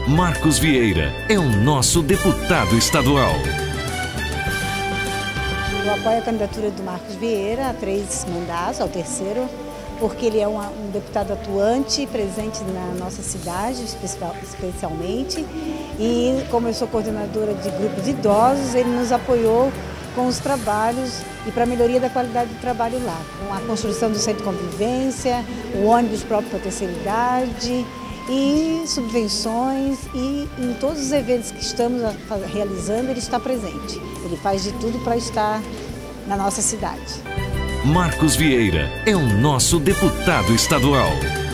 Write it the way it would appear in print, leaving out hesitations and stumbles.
Marcos Vieira é o nosso deputado estadual. Eu apoio a candidatura do Marcos Vieira a 3 mandatos, ao terceiro, porque ele é um deputado atuante, presente na nossa cidade, especialmente. E como eu sou coordenadora de grupo de idosos, ele nos apoiou com os trabalhos e para a melhoria da qualidade do trabalho lá, com a construção do centro de convivência, o ônibus próprio para a terceira idade, e subvenções, e em todos os eventos que estamos realizando, ele está presente. Ele faz de tudo para estar na nossa cidade. Marcos Vieira é o nosso deputado estadual.